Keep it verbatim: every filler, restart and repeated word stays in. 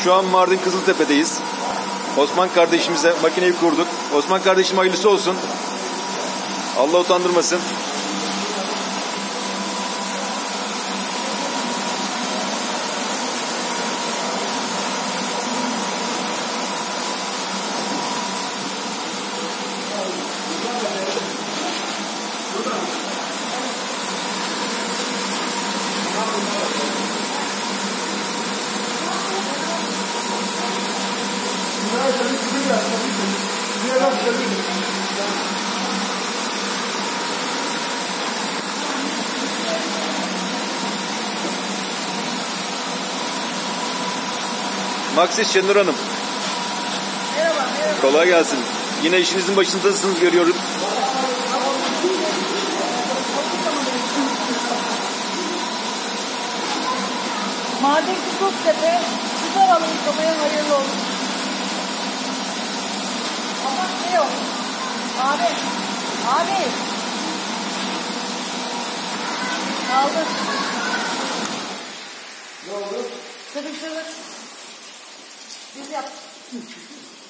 Şu an Mardin Kızıltepe'deyiz. Osman kardeşimize makineyi kurduk. Osman kardeşim hayırlısı olsun. Allah utandırmasın. Maksis Şenur Hanım. Merhaba, merhaba. Kolay gelsin. Yine işinizin başındasınız görüyorum. Mardin Kızıltepe, güzel alın yıkamaya hayırlı olsun. Ama ne yok? Abi, abi. Kaldı. Ne oldu? Sıkıştırdık. Biz yaptık.